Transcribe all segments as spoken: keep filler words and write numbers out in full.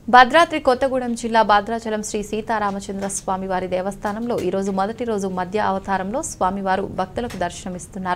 భద్రాద్రి కొత్తగూడెం జిల్లా భద్రాచలం శ్రీ సీతారామచంద్ర స్వామివారి దేవస్థానంలో ఈ రోజు మొదటి రోజు మధ్య అవతారంలో స్వామివారు భక్తులకు దర్శనమిస్తున్నారు.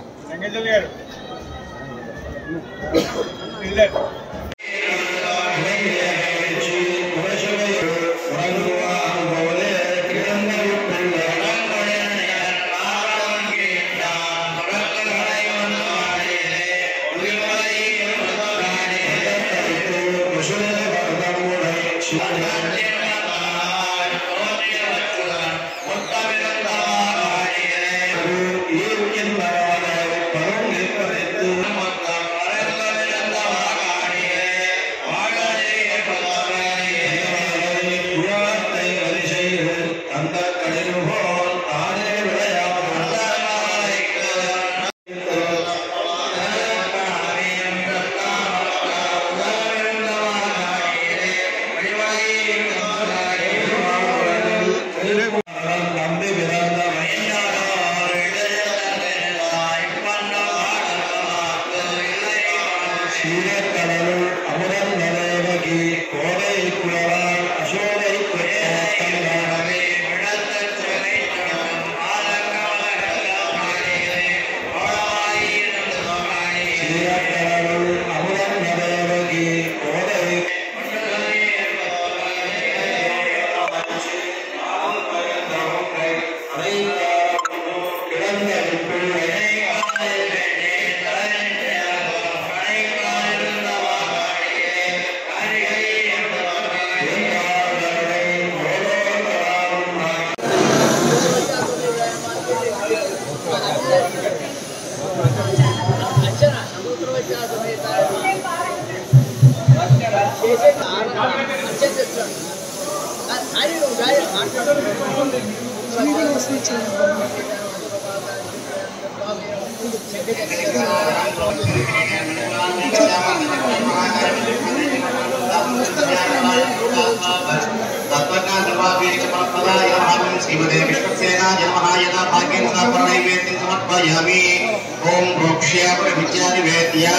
ओम भोक्ष्या प्रविचारि वेद्या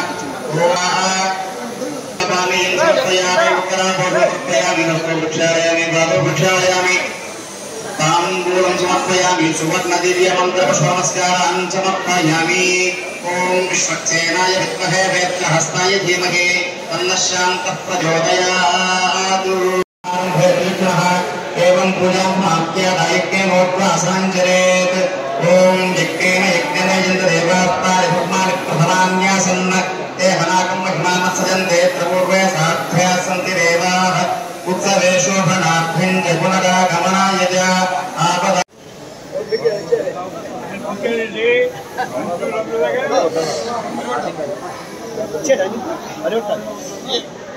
ओम पानी समर्पयामि उत्तरा समर्पयामि नमो वृक्षायामि बालो वृक्षायामि ताम्बूलं समर्पयामि सुवर्ण दिव्य मंत्र पुष्पनमस्कारान् समर्पयामि ओम विश्वक्सेनाय विद्महे वेत्रहस्ताय धीमहि तन्नः शान्तः प्रचोदयात् एवं पूजां मात्यादायज्ञमोत्वासञ्चरेत् ओम यज्ञेन यज्ञेन यन्द्रदेवात्ताय भगवान् प्रथमान्यासन्न ते हनाकं महिमानसजन्ते प्रपूर्वे साध्याः सन्ति देवाः उत्सवेषु भनाभ्यं च पुनरागमनाय च आपद अरे